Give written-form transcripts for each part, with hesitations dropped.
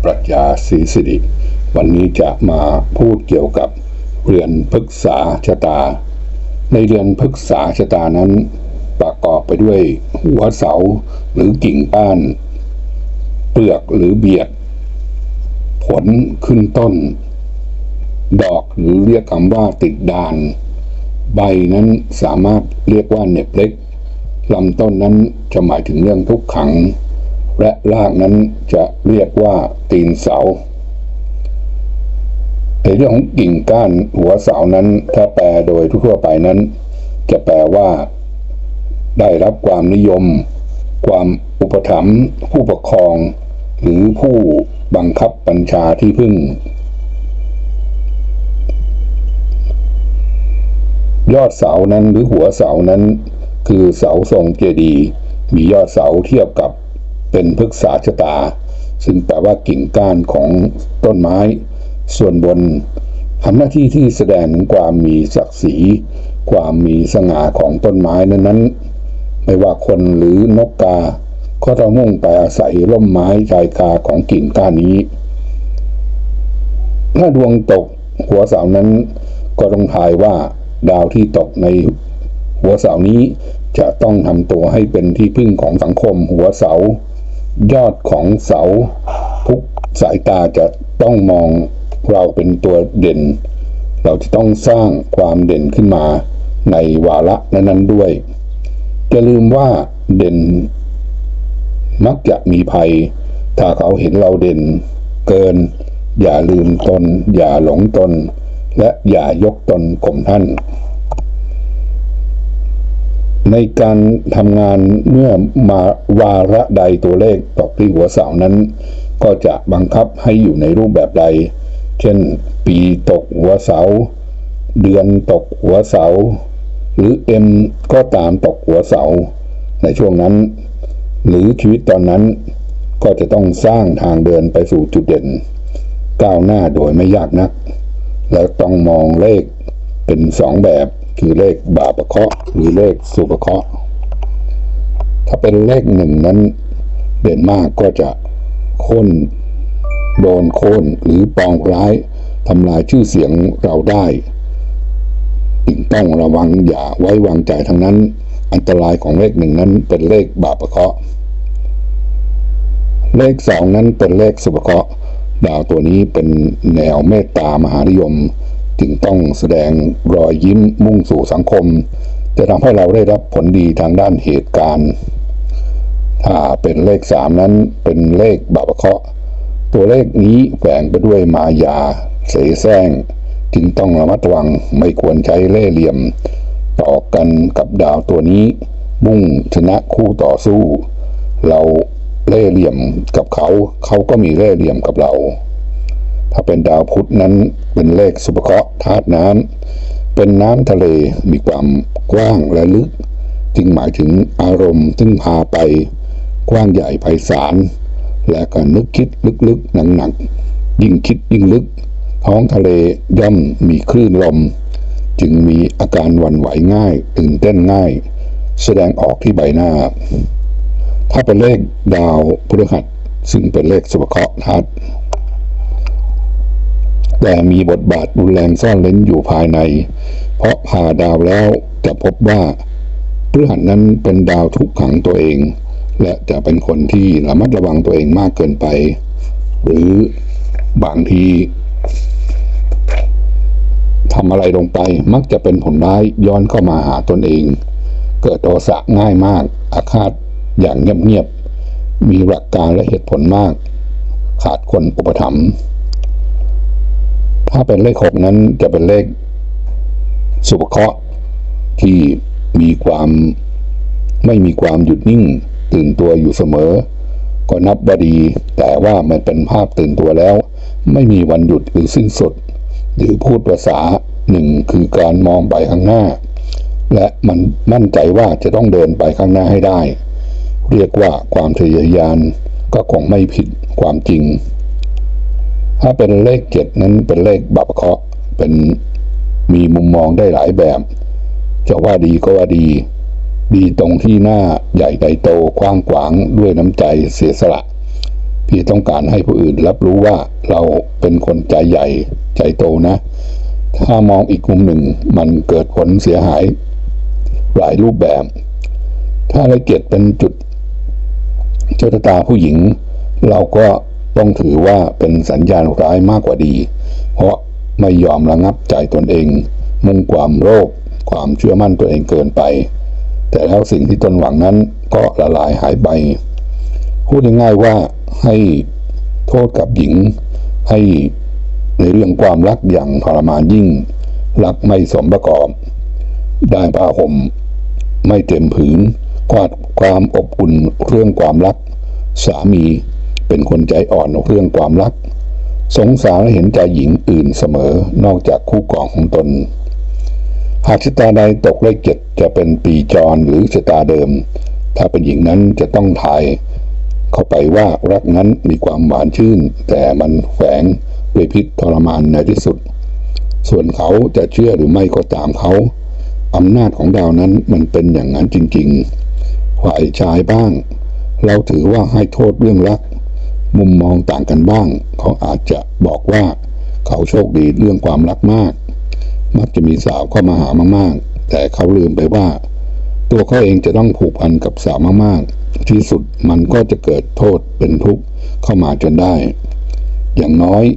ปรัชญาศรีสิริวันนี้จะมาพูดเกี่ยวกับเรือนพฤกษาชะตาในเรือนพฤกษาชะตานั้นประกอบไปด้วยหัวเสาหรือกิ่งก้านเปลือกหรือเบียดผลขึ้นต้นดอกหรือเรียกคำว่าติดดานใบนั้นสามารถเรียกว่าเหน็บเล็กลำต้นนั้นจะหมายถึงเรื่องทุกขังและรากนั้นจะเรียกว่าตีนเสาในเรื่องของกิ่งก้านหัวเสานั้นถ้าแปลโดยทั่วไปนั้นจะแปลว่าได้รับความนิยมความอุปถัมภ์ผู้ปกครองหรือผู้บังคับบัญชาที่พึ่งยอดเสานั้นหรือหัวเสานั้นคือเสาทรงเจดีย์มียอดเสาเทียบกับเป็นพฤกษาชะตาซึ่งแปลว่ากิ่งก้านของต้นไม้ส่วนบนทำหน้าที่ที่แสดงถึงความมีศักดิ์ศรีความมีสง่าของต้นไม้นั้นไม่ว่าคนหรือนกกาก็ต้องมุ่งไปอาศัยร่มไม้ชายคาของกิ่งก้านนี้ถ้าดวงตกหัวเสานั้นก็ต้องทายว่าดาวที่ตกในหัวเสานี้จะต้องทำตัวให้เป็นที่พึ่งของสังคมหัวเสายอดของเสาทุกสายตาจะต้องมองเราเป็นตัวเด่นเราจะต้องสร้างความเด่นขึ้นมาในวาระนั้นๆด้วยอย่าลืมว่าเด่นมักจะมีภัยถ้าเขาเห็นเราเด่นเกินอย่าลืมตนอย่าหลงตนและอย่ายกตนข่มท่านในการทำงานเมื่อมาวาระใดตัวเลขตกที่หัวเสานั้นก็จะบังคับให้อยู่ในรูปแบบใดเช่นปีตกหัวเสาเดือนตกหัวเสาหรือก็ตามตกหัวเสาในช่วงนั้นหรือชีวิตตอนนั้นก็จะต้องสร้างทางเดินไปสู่จุดเด่นก้าวหน้าโดยไม่ยากนักและต้องมองเลขเป็นสองแบบคือเลขบาปะเคราะห์หรือเลขสุภเคราะห์ถ้าเป็นเลขหนึ่งนั้นเด่นมากก็จะโดนโค่นหรือปองร้ายทำลายชื่อเสียงเราได้จึงต้องระวังอย่าไว้วางใจทั้งนั้นอันตรายของเลขหนึ่งนั้นเป็นเลขบาปะเคราะห์เลขสองนั้นเป็นเลขสุภเคราะห์ดาวตัวนี้เป็นแนวเมตตามหานิยมจึงต้องแสดงรอยยิ้มมุ่งสู่สังคมจะทำให้เราได้รับผลดีทางด้านเหตุการณ์ถ้าเป็นเลขสามนั้นเป็นเลขบาปะเคราะห์ตัวเลขนี้แฝงไปด้วยมายาเสแสร้งจึงต้องระมัดระวังไม่ควรใช้เล่ห์เหลี่ยมต่อกันกับดาวตัวนี้มุ่งชนะคู่ต่อสู้เราเล่ห์เหลี่ยมกับเขาก็มีเล่ห์เหลี่ยมกับเราถ้าเป็นดาวพุธนั้นเป็นเลขสุภเคราะห์ธาตุน้ำเป็นน้ำทะเลมีความกว้างและลึกจึงหมายถึงอารมณ์ซึ่งพาไปกว้างใหญ่ไพศาลและก็นึกคิดลึกๆหนักๆยิ่งคิดยิ่งลึกท้องทะเลย่อมมีคลื่นลมจึงมีอาการหวั่นไหวง่ายตื่นเต้นง่ายแสดงออกที่ใบหน้าถ้าเป็นเลขดาวพฤหัสซึ่งเป็นเลขสุภเคราะห์ธาตุแต่มีบทบาทรุนแรงซ่อนเร้นอยู่ภายในเพราะผ่าดาวแล้วจะพบว่าพฤหัสนั้นเป็นดาวทุกขังตัวเองและจะเป็นคนที่ระมัดระวังตัวเองมากเกินไปหรือบางทีทำอะไรลงไปมักจะเป็นผลร้ายย้อนเข้ามาหาตนเองเกิดโทสะง่ายมากอาฆาตอย่างเงียบๆมีหลักการและเหตุผลมากขาดคนอุปถัมภ์ถ้าเป็นเลขหกนั้นจะเป็นเลขสุภเคราะห์ที่ไม่มีความหยุดนิ่งตื่นตัวอยู่เสมอก็นับว่าดีแต่ว่ามันเป็นภาพตื่นตัวแล้วไม่มีวันหยุดหรือสิ้นสุดหรือพูดภาษาหนึ่งคือการมองไปข้างหน้าและมันมั่นใจว่าจะต้องเดินไปข้างหน้าให้ได้เรียกว่าความทะเยอทะยานก็คงไม่ผิดความจริงถ้าเป็นเลขเจ็ดนั้นเป็นเลขบาปะเคราะห์มีมุมมองได้หลายแบบจะว่าดีก็ว่าดีตรงที่หน้าใหญ่ใหญ่โตกว้างขวางด้วยน้ำใจเสียสละพี่ต้องการให้ผู้อื่นรับรู้ว่าเราเป็นคนใจใหญ่ใจโตนะถ้ามองอีกมุมหนึ่งมันเกิดผลเสียหายหลายรูปแบบถ้าละเกียดเป็นจุดเจ้าตาผู้หญิงเราก็ต้องถือว่าเป็นสัญญาณร้ายมากกว่าดีเพราะไม่ยอมระงับใจตนเองมุ่งความโลภความเชื่อมั่นตัวเองเกินไปแต่แล้วสิ่งที่ตนหวังนั้นก็ละลายหายไปพูดง่ายๆว่าให้โทษกับหญิงให้ในเรื่องความรักอย่างทรมานยิ่งรักไม่สมประกอบได้ผ้าห่มไม่เต็มผืนขาดความอบอุ่นเรื่องความรักสามีเป็นคนใจอ่อนเรื่องความรักสงสารและเห็นใจหญิงอื่นเสมอนอกจากคู่ครองของตนหากชะตาใดตกเลข7จะเป็นปีจรหรือชะตาเดิมถ้าเป็นหญิงนั้นจะต้องทายเข้าไปว่ารักนั้นมีความหวานชื่นแต่มันแฝงด้วยพิษทรมานในที่สุดส่วนเขาจะเชื่อหรือไม่ก็ตามเขาอำนาจของดาวนั้นมันเป็นอย่างนั้นจริงๆฝ่ายชายบ้างเราถือว่าให้โทษเรื่องรักมุมมองต่างกันบ้างเขาอาจจะบอกว่าเขาโชคดีเรื่องความรักมากมักจะมีสาวเข้ามาหามากๆแต่เขาลืมไปว่าตัวเขาเองจะต้องผูกพันกับสาวมากๆที่สุดมันก็จะเกิดโทษเป็นทุกข์เข้ามาจนได้อย่างน้อย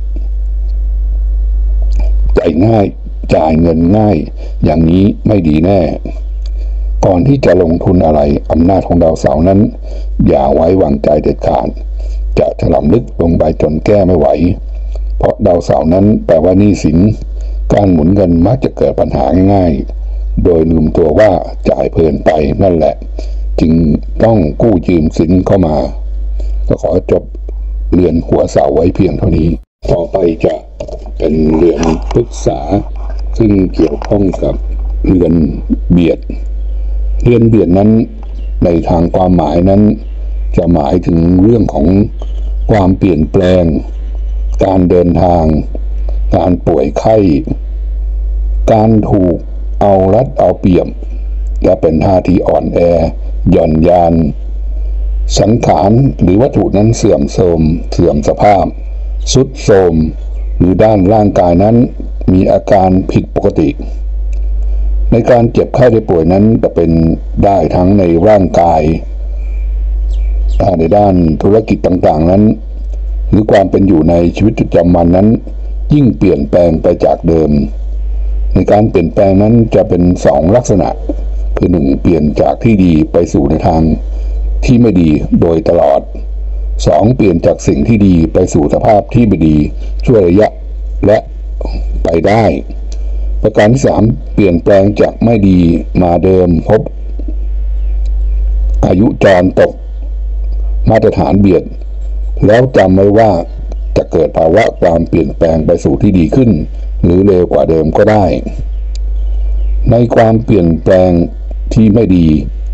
ใจง่ายจ่ายเงินง่ายอย่างนี้ไม่ดีแน่ก่อนที่จะลงทุนอะไรอำนาจของดาวเสาร์นั้นอย่าไว้วางใจเด็ดขาดจะถลำลึกลงไปจนแก้ไม่ไหวเพราะดาวเสาร์นั้นแปลว่าหนี้สินการหมุนเงินมักจะเกิดปัญหาง่ายๆโดยลืมตัวว่าจ่ายเพลินไปนั่นแหละจึงต้องกู้ยืมสินเข้ามาก็ขอจบเรือนหัวเสาไว้เพียงเท่านี้ต่อไปจะเป็นเรือนพฤกษาซึ่งเกี่ยวข้องกับเรือนเบียดเรือนเบียดนั้นในทางความหมายนั้นจะหมายถึงเรื่องของความเปลี่ยนแปลงการเดินทางการป่วยไข้การถูกเอารัดเอาเปรียบและเป็นท่าทีอ่อนแอหย่อนยานสังขารหรือวัตถุนั้นเสื่อมโทรมเสื่อมสภาพทรุดโทรมหรือด้านร่างกายนั้นมีอาการผิดปกติในการเจ็บไข้ได้ป่วยนั้นจะเป็นได้ทั้งในร่างกายในด้านธุรกิจต่างๆนั้นหรือความเป็นอยู่ในชีวิตประจำวันนั้นยิ่งเปลี่ยนแปลงไปจากเดิมในการเปลี่ยนแปลงนั้นจะเป็น2ลักษณะคือ1เปลี่ยนจากที่ดีไปสู่ในทางที่ไม่ดีโดยตลอด2เปลี่ยนจากสิ่งที่ดีไปสู่สภาพที่ไม่ดีช่วยระยะและไปได้ประการที่3เปลี่ยนแปลงจากไม่ดีมาเดิมพบอายุจรตกมาตรฐานเบียดแล้วจำไว้ว่าจะเกิดภาวะความเปลี่ยนแปลงไปสู่ที่ดีขึ้นหรือเร็วกว่าเดิมก็ได้ในความเปลี่ยนแปลงที่ไม่ดี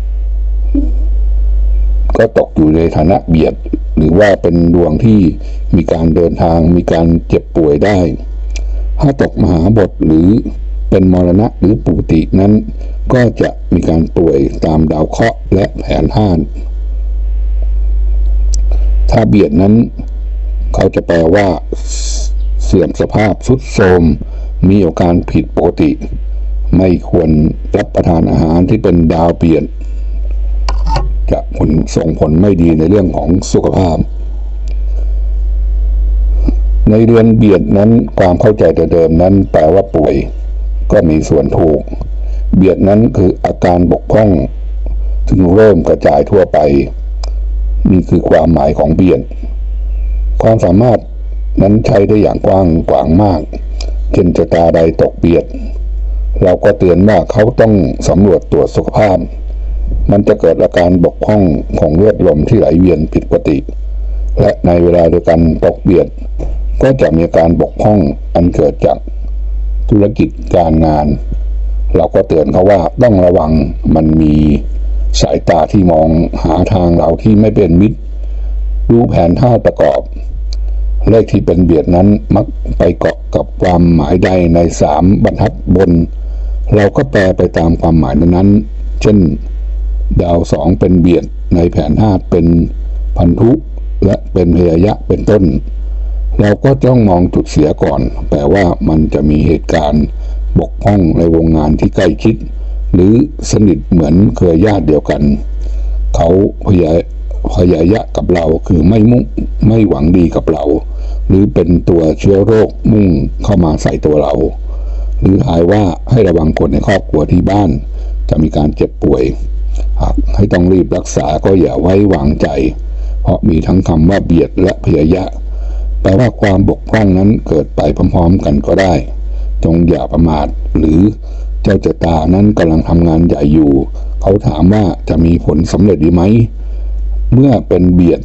ก็ตกอยู่ในฐานะเบียดหรือว่าเป็นดวงที่มีการเดินทางมีการเจ็บป่วยได้ถ้าตกมหาบทหรือเป็นมรณะหรือปุตินั้นก็จะมีการป่วยตามดาวเคราะห์และแผนธาตุถ้าเบียดนั้นเขาจะแปลว่าเสื่อมสภาพทรุดโทรมมีอาการผิดปกติไม่ควรรับประทานอาหารที่เป็นดาวเปลี่ยนจะส่งผลไม่ดีในเรื่องของสุขภาพในเรือนเบียดนั้นความเข้าใจแต่เดิมนั้นแปลว่าป่วยก็มีส่วนถูกเบียดนั้นคืออาการบกพร่องถึงเริ่มกระจายทั่วไปนี่คือความหมายของเบียดความสามารถนั้นใช้ได้อย่างกว้างขวางมากเช่นชะตาใดตกเบียดเราก็เตือนว่าเขาต้องสำรวจตรวจสุขภาพมันจะเกิดอาการบกพร่องของเลือดลมที่ไหลเวียนผิดปกติและในเวลาเดียวกันตกเบียดก็จะมีการบกพร่องอันเกิดจากธุรกิจการงานเราก็เตือนเขาว่าต้องระวังมันมีสายตาที่มองหาทางเราที่ไม่เป็นมิตรรู้แผนท่าประกอบเลขที่เป็นเบียดนั้นมักไปเกาะกับความหมายใดใน3บรรทัดบนเราก็แปลไปตามความหมายนั้นเช่นดาว2เป็นเบียดในแผนธาตุเป็นพันธุและเป็นพยายะเป็นต้นเราก็ต้องมองจุดเสียก่อนแปลว่ามันจะมีเหตุการณ์บกพร่องในวงงานที่ใกล้ชิดหรือสนิทเหมือนเครือญาติเดียวกันเขาพยายะกับเราคือไม่หวังดีกับเราหรือเป็นตัวเชื้อโรคมุ่งเข้ามาใส่ตัวเราหรือทายว่าให้ระวังคนในครอบครัวที่บ้านจะมีการเจ็บป่วยหากให้ต้องรีบรักษาก็อย่าไว้วางใจเพราะมีทั้งคำว่าเบียดและพยายะแปลว่าความบกพร่องนั้นเกิดไปพร้อมๆกันก็ได้จงอย่าประมาทหรือเจ้าชะตานั้นกำลังทำงานใหญ่อยู่เขาถามว่าจะมีผลสำเร็จดีไหมเมื่อเป็นเบียด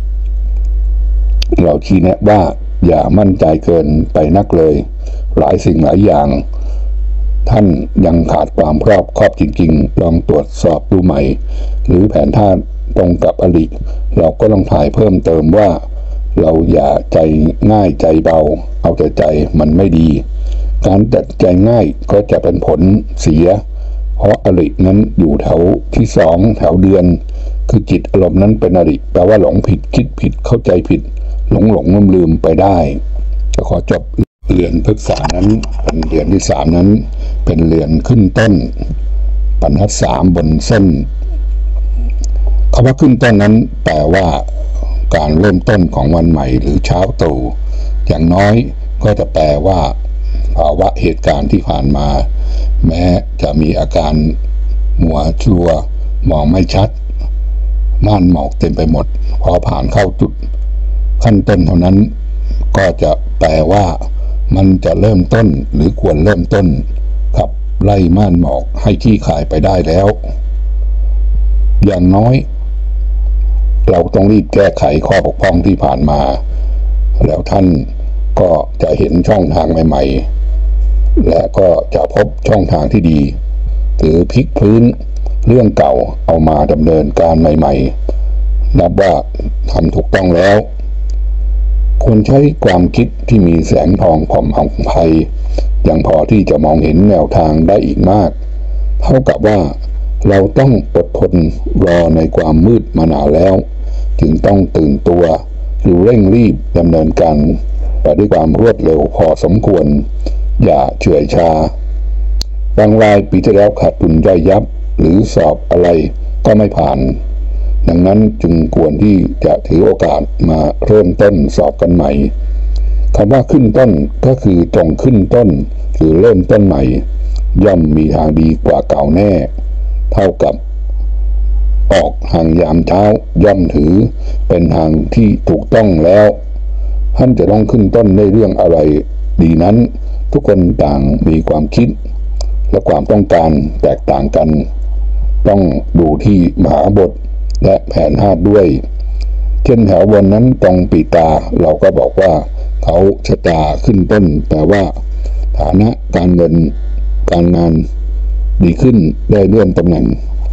เราชี้แนะว่าอย่ามั่นใจเกินไปนักเลยหลายสิ่งหลายอย่างท่านยังขาดความรอบคอบจริงๆลองตรวจสอบดูใหม่หรือแผนท่าตรงกับอริเราก็ลองถ่ายเพิ่มเติมว่าเราอย่าใจง่ายใจเบาเอาแต่ใจมันไม่ดีการตัดใจง่ายก็จะเป็นผลเสียเพราะอรินั้นอยู่แถวที่สองแถวเดือนคือจิตอารมณ์นั้นเป็นอริแปลว่าหลงผิดคิดผิดเข้าใจผิดหลงลืมไปได้ก็ขอจบเรือนพฤกษานั้นเป็นเรือนที่3นั้นเป็นเรือนขึ้นต้นบรรทัด3บนเส้นคำว่าขึ้นต้นนั้นแปลว่าการเริ่มต้นของวันใหม่หรือเช้าตรู่อย่างน้อยก็จะแปลว่าภาวะเหตุการณ์ที่ผ่านมาแม้จะมีอาการมัวชัวมองไม่ชัดม่านหมอกเต็มไปหมดพอผ่านเข้าจุดขั้นต้นเท่านั้นก็จะแปลว่ามันจะเริ่มต้นหรือควรเริ่มต้นขับไล่ม่านหมอกให้ขี้คายไปได้แล้วอย่างน้อยเราต้องรีบแก้ไขข้อบกพร่องที่ผ่านมาแล้วท่านก็จะเห็นช่องทางใหม่ๆและก็จะพบช่องทางที่ดีหรือพลิกพื้นเรื่องเก่าเอามาดำเนินการใหม่ๆนับว่าทำถูกต้องแล้วควรใช้ความคิดที่มีแสงทองผ่องไพยังพอที่จะมองเห็นแนวทางได้อีกมากเท่ากับว่าเราต้องอดทนรอในความมืดมานานแล้วจึงต้องตื่นตัวหรือเร่งรีบดำเนินการไปด้วยความรวดเร็วพอสมควรอย่าเฉื่อยชาบางรายปีที่แล้วขาดทุนย่อยยับหรือสอบอะไรก็ไม่ผ่านดังนั้นจึงควรที่จะถือโอกาสมาเริ่มต้นสอบกันใหม่คำว่าขึ้นต้นก็คือตรงขึ้นต้นหรือเริ่มต้นใหม่ย่อมมีทางดีกว่าเก่าแน่เท่ากับออกทางยามเช้าย่อมถือเป็นทางที่ถูกต้องแล้วท่านจะต้องขึ้นต้นในเรื่องอะไรดีนั้นทุกคนต่างมีความคิดและความต้องการแตกต่างกันต้องดูที่มหาบทและแผนธาตุด้วยเช่นแถวบนนั้นตรงปีตาเราก็บอกว่าเขาชะตาขึ้นต้นแต่ว่าฐานะการเงินการงานดีขึ้นได้เลื่อนตำแหน่ง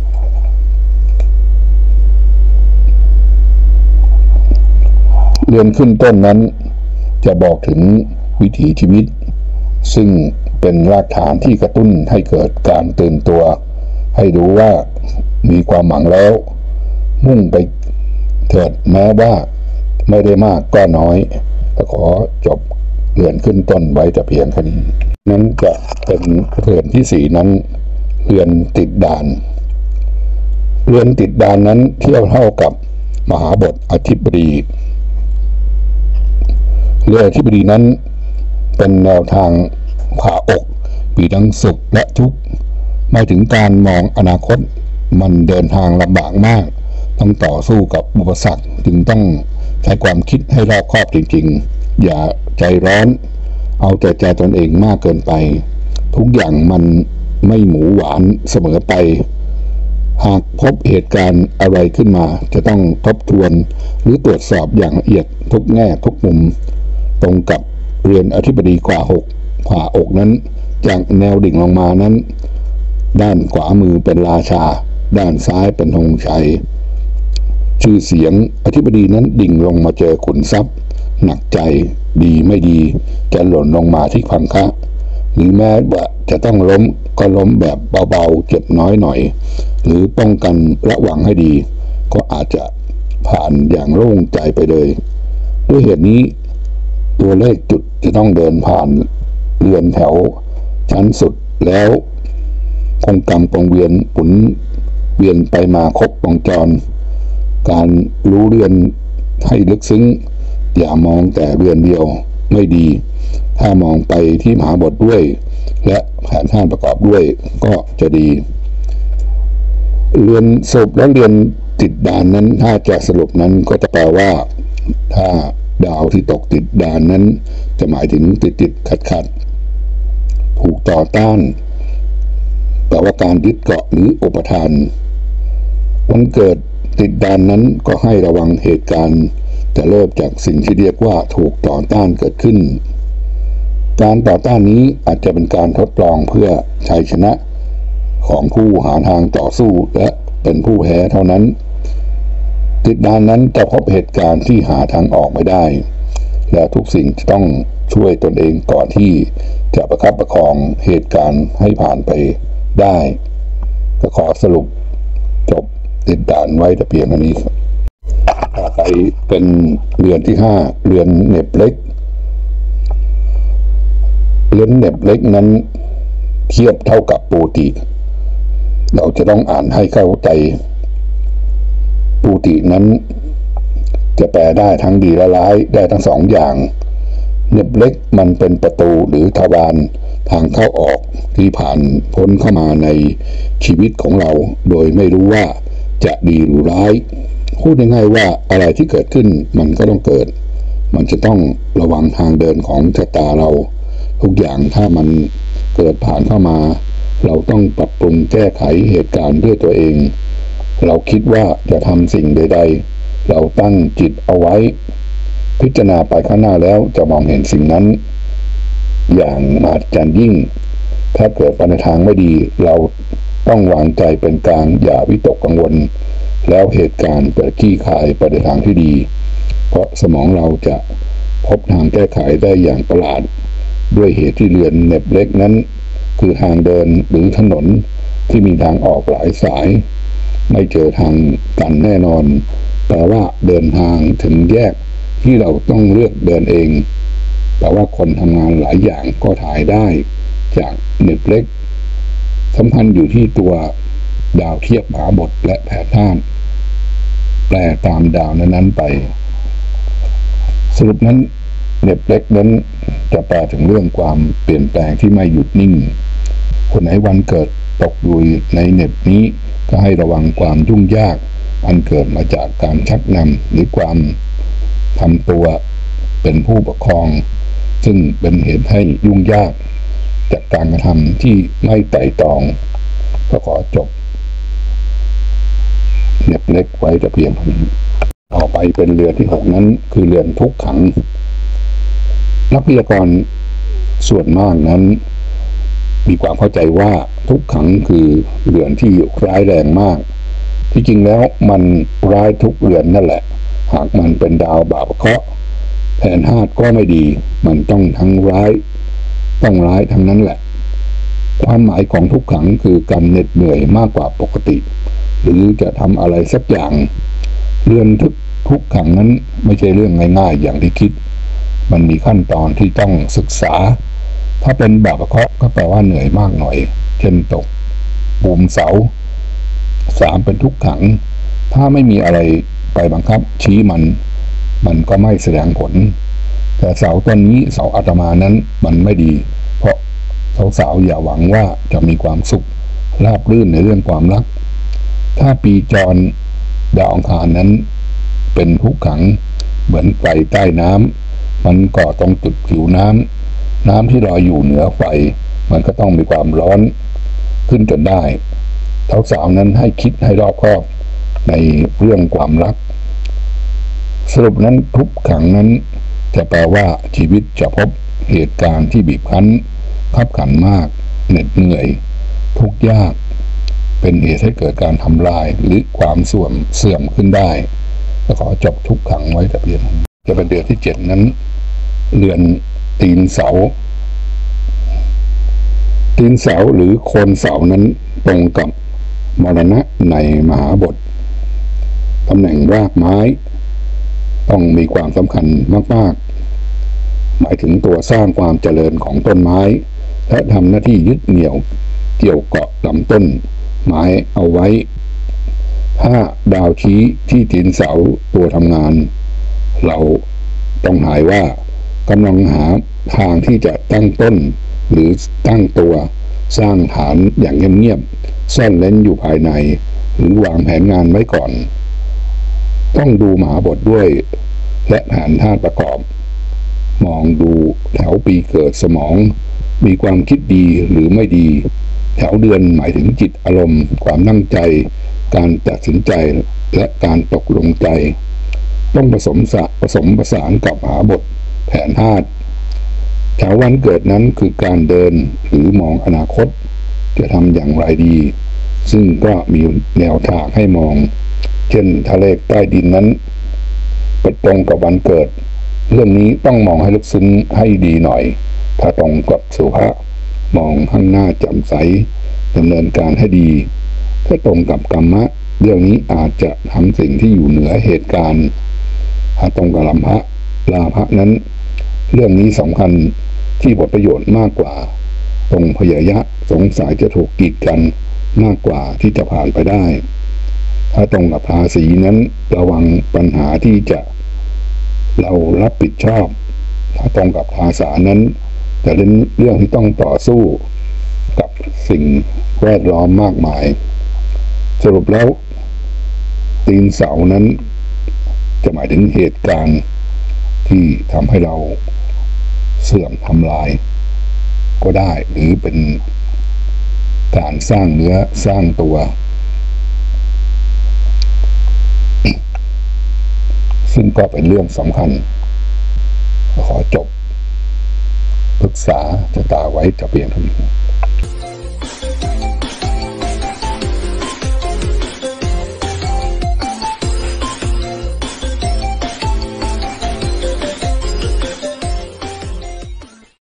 เรือนขึ้นต้นนั้นจะบอกถึงวิถีชีวิตซึ่งเป็นรากฐานที่กระตุ้นให้เกิดการตื่นตัวให้รู้ว่ามีความหวังแล้วมุ่งไปเถิดแม้ว่าไม่ได้มากก็น้อยแต่ขอจบเรือนขึ้นต้นไว้แต่เพียงแค่นี้นั้นจะเป็นเรือนที่4นั้นเรือนติดด่านเรือนติดด่านนั้นเทียบเท่ากับมหาบทอธิบดีเรือนอธิบดีนั้นเป็นแนวทางผ่าอกปีทั้งสุขและทุกข์หมายถึงการมองอนาคตมันเดินทางลำบากมากต้องต่อสู้กับอุปสรรคจึงต้องใช้ความคิดให้รอบคอบจริงๆอย่าใจร้อนเอาแต่ใจตนเองมากเกินไปทุกอย่างมันไม่หมูหวานเสมอไปหากพบเหตุการณ์อะไรขึ้นมาจะต้องทบทวนหรือตรวจสอบอย่างละเอียดทุกแง่ทุกมุมตรงกับเรือนอธิบดีขวาอกนั้นจากแนวดิ่งลงมานั้นด้านขวามือเป็นราชาด้านซ้ายเป็นธงชัยชื่อเสียงอธิบดีนั้นดิ่งลงมาเจอขุนทรัพย์หนักใจดีไม่ดีจะหล่นลงมาที่พังคะหรือแม้ว่าจะต้องล้มก็ล้มแบบเบาๆเจ็บน้อยหน่อยหรือป้องกันระวังให้ดีก็อาจจะผ่านอย่างโล่งใจไปเลยด้วยเหตุนี้ตัวเลขจุดจะต้องเดินผ่านเรือนแถวชั้นสุดแล้วคงกรรมกงเวียนหมุนเวียนไปมาครบวงจรการรู้เรือนให้ลึกซึ้งอย่ามองแต่เรือนเดียวไม่ดีถ้ามองไปที่มหาบทด้วยและแผนท่านประกอบด้วยก็จะดีเรือนสรุปและเรือนติดดานนั้นถ้าจะสรุปนั้นก็จะแปลว่าถ้าดาวที่ตกติดดานนั้นจะหมายถึงติดขัดถูกต่อต้านแปลว่าการยึดเกาะหรืออุปทานวันเกิดติดดานนั้นก็ให้ระวังเหตุการณ์จะเริ่มจากสิ่งที่เรียกว่าถูกต่อต้านเกิดขึ้นการต่อต้านนี้อาจจะเป็นการทดลองเพื่อชัยชนะของผู้หาทางต่อสู้และเป็นผู้แพ้เท่านั้นติดดานนั้นจะพบเหตุการณ์ที่หาทางออกไม่ได้และทุกสิ่งจะต้องช่วยตนเองก่อนที่จะประคับประคองเหตุการณ์ให้ผ่านไปได้ก็ขอสรุปจบติดดานไว้แต่เพียงเท่านี้ครับต่อไปเป็นเรือนที่5เรือนเหน็บเล็กเรือนเหน็บเล็กนั้นเทียบเท่ากับปูติเราจะต้องอ่านให้เข้าใจปูตินั้นจะแปลได้ทั้งดีและร้ายได้ทั้งสองอย่างเหน็บเล็กมันเป็นประตูหรือทวารทางเข้าออกที่ผ่านพ้นเข้ามาในชีวิตของเราโดยไม่รู้ว่าจะดีหรือร้ายพูดง่ายๆว่าอะไรที่เกิดขึ้นมันก็ต้องเกิดมันจะต้องระวังทางเดินของชะตาเราทุกอย่างถ้ามันเกิดผ่านเข้ามาเราต้องปรับปรุงแก้ไขเหตุการณ์ด้วยตัวเองเราคิดว่าจะทำสิ่งใดๆเราตั้งจิตเอาไว้พิจารณาไปข้างหน้าแล้วจะมองเห็นสิ่งนั้นอย่างมหัศจรรย์ยิ่งถ้าเกิดไปในทางไม่ดีเราต้องวางใจเป็นกลางอย่าวิตกกังวลแล้วเหตุการณ์จะคลี่คลายไปในทางที่ดีเพราะสมองเราจะพบทางแก้ไขได้อย่างประหลาดด้วยเหตุที่เรือนเหน็บเล็กนั้นคือทางเดินหรือถนนที่มีทางออกหลายสายไม่เจอทางตันแน่นอนแปลว่าเดินทางถึงแยกที่เราต้องเลือกเดินเองแปลว่าคนทำงานหลายอย่างก็ถ่ายได้จากเหน็บเล็กสำคัญอยู่ที่ตัวดาวเทียบมหาบทและแผนท่านแปลตามดาวนั้นๆไปสรุปนั้นเหน็บเล็กนั้นจะแปลถึงเรื่องความเปลี่ยนแปลงที่ไม่หยุดนิ่งคนไหนวันเกิดตกอยู่ในเหน็บนี้ก็ให้ระวังความยุ่งยากอันเกิดมาจากการชักนำหรือความทำตัวเป็นผู้ปกครองซึ่งเป็นเหตุให้ยุ่งยากจากการกระทำที่ไม่ไตร่ตรองก็ขอจบเหน็บเล็กไว้แต่เพียงเท่านี้ต่อไปเป็นเรือนที่6นั้นคือเรือนทุกขังนักพยากรณ์ส่วนมากนั้นมีความเข้าใจว่าทุกขังคือเรือนที่ร้ายแรงมากที่จริงแล้วมันร้ายทุกเรือนนั่นแหละหากมันเป็นดาวบาปเคราะห์แผนธาตุก็ไม่ดีมันต้องทั้งร้ายต้องร้ายทั้งนั้นแหละความหมายของทุกขังคือการเหน็ดเหนื่อยมากกว่าปกติหรือจะทำอะไรสักอย่างเรือนทุกขังนั้นไม่ใช่เรื่องง่ายๆอย่างที่คิดมันมีขั้นตอนที่ต้องศึกษาถ้าเป็นบาปเคราะห์ก็แปลว่าเหนื่อยมากหน่อยเช่นตกบุมเสา3เป็นทุกขังถ้าไม่มีอะไรไปบังคับชี้มันก็ไม่แสดงผลแต่เสาต้นนี้เสาอาตมานั้นมันไม่ดีเพราะสาวๆอย่าหวังว่าจะมีความสุขราบรื่นในเรื่องความรักถ้าปีจรดาวอังคารนั้นเป็นทุกขังเหมือนไฟใต้น้ำมันก่อตรงจุดผิวน้ำที่ลอยอยู่เหนือไฟมันก็ต้องมีความร้อนขึ้นจนได้สาวๆนั้นให้คิดให้รอบคอบในเรื่องความรักสรุปนั้นทุกขังนั้นจะแปลว่าชีวิตจะพบเหตุการณ์ที่บีบคั้นขับขันมากเหน็ดเหนื่อยทุกข์ยากเป็นเหตุให้เกิดการทำลายหรือความเสื่อมขึ้นได้ก็ขอจบทุกขังไว้แต่เพียงจะเป็นเดือนที่7นั้นเรือนตีนเสาหรือโคนเสานั้นตรงกับมรณะในมหาบทตำแหน่งรากไม้ต้องมีความสำคัญมากๆหมายถึงตัวสร้างความเจริญของต้นไม้และทำหน้าที่ยึดเหนี่ยวเกี่ยวเกาะลำต้นไม้เอาไว้ 5. ดาวชี้ที่ตีนเสาตัวทำงานเราต้องหายว่ากำลังหาทางที่จะตั้งต้นหรือตั้งตัวสร้างฐานอย่างเงียบๆซ่อนเร้นอยู่ภายในหรือวางแผนงานไว้ก่อนต้องดูมหาบทด้วยและแผนธาตุประกอบมองดูแถวปีเกิดสมองมีความคิดดีหรือไม่ดีแถวเดือนหมายถึงจิตอารมณ์ความตั้งใจการตัดสินใจและการตกลงใจต้องผสมประสานกับมหาบทแผนธาตุแถววันเกิดนั้นคือการเดินหรือมองอนาคตจะทำอย่างไรดีซึ่งก็มีแนวทางให้มองเช่นถ้าเลขใต้ดินนั้นเป็นตรงกับวันเกิดเรื่องนี้ต้องมองให้ลึกซึ้งให้ดีหน่อยถ้าตรงกับสุภะมองข้างหน้าแจ่มใสดำเนินการให้ดีถ้าตรงกับกรรมะเรื่องนี้อาจจะทำสิ่งที่อยู่เหนือเหตุการณ์ถ้าตรงกับลาภะนั้นเรื่องนี้สำคัญที่ผลประโยชน์มากกว่าตรงพยายะสงสัยจะถูกกีดกันมากกว่าที่จะผ่านไปได้ถ้าตรงกับภาษีนั้นระวังปัญหาที่จะเรารับผิดชอบถ้าตรงกับภาษานั้นจะเป็นเรื่องที่ต้องต่อสู้กับสิ่งแวดล้อมมากมายสรุปแล้วตีนเสานั้นจะหมายถึงเหตุการณ์ที่ทำให้เราเสื่อมทำลายก็ได้หรือเป็นการสร้างเนื้อสร้างตัวซึ่งก็เป็นเรื่องสำคัญขอจบปรึกษาชะตาไว้จะเพียงเท่านี้